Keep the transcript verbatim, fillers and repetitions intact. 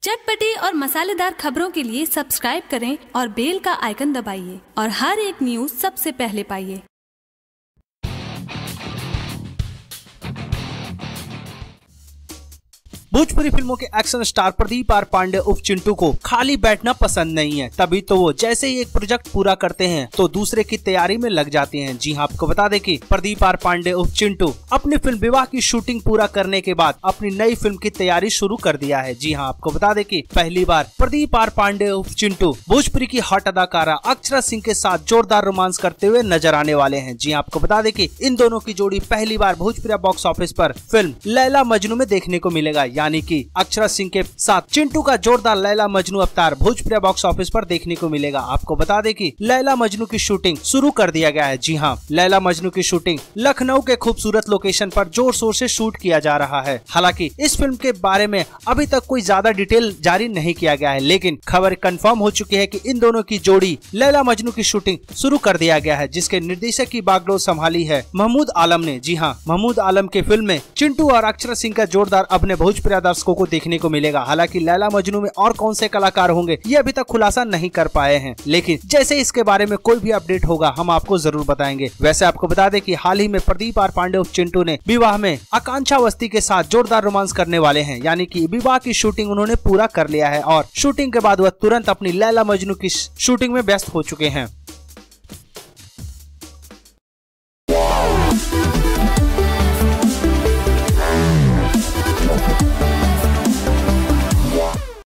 चटपटी और मसालेदार खबरों के लिए सब्सक्राइब करें और बेल का आइकन दबाइए और हर एक न्यूज सबसे पहले पाइए। भोजपुरी फिल्मों के action star Pradeep R Pandey उर्फ चिंटू को खाली बैठना पसंद नहीं है, तभी तो वो जैसे ही एक प्रोजेक्ट पूरा करते हैं तो दूसरे की तैयारी में लग जाते हैं। जी हाँ, आपको बता दें कि प्रदीप आर पांडे उर्फ चिंटू अपनी फिल्म विवाह की शूटिंग पूरा करने के बाद अपनी नई फिल्म की तैयारी शुरू कर दिया है। जी हाँ, आपको बता दें कि पहली बार प्रदीप आर पांडे उर्फ चिंटू भोजपुरी की हॉट अदाकारा अक्षरा सिंह के साथ जोरदार रोमांस करते हुए नजर आने वाले हैं। जी हाँ, आपको बता दें कि इन दोनों की जोड़ी पहली बार भोजपुरी बॉक्स ऑफिस पर फिल्म लैला मजनू में देखने को मिलेगा, यानी कि अक्षरा सिंह के साथ चिंटू का जोरदार लैला मजनू अवतार भोजपुरी बॉक्स ऑफिस पर देखने को मिलेगा। आपको बता दें कि लैला मजनू की शूटिंग शुरू कर दिया गया है। जी हाँ, लैला मजनू की शूटिंग लखनऊ के खूबसूरत लोकेशन पर जोर शोर से शूट किया जा रहा है। हालांकि इस फिल्म के बारे में अभी तक कोई ज्यादा डिटेल जारी नहीं किया गया है, लेकिन खबर कंफर्म हो चुकी है कि इन दोनों की जोड़ी लैला मजनू की शूटिंग शुरू कर दिया गया है, जिसके निर्देशक की बागडोर संभाली है महमूद आलम ने। जी हाँ, महमूद आलम के फिल्म में चिंटू और अक्षरा सिंह का जोरदार अभिनय भोजपुरी दर्शकों को देखने को मिलेगा। हालांकि लैला मजनू में और कौन से कलाकार होंगे ये अभी तक खुलासा नहीं कर पाए हैं, लेकिन जैसे इसके बारे में कोई भी अपडेट होगा हम आपको जरूर बताएंगे। वैसे आपको बता दें कि हाल ही में प्रदीप आर पांडे उर्फ चिंटू ने विवाह में आकांक्षा अवस्थी के साथ जोरदार रोमांस करने वाले हैं, यानी कि विवाह की शूटिंग उन्होंने पूरा कर लिया है और शूटिंग के बाद वह तुरंत अपनी लैला मजनू की शूटिंग में व्यस्त हो चुके हैं।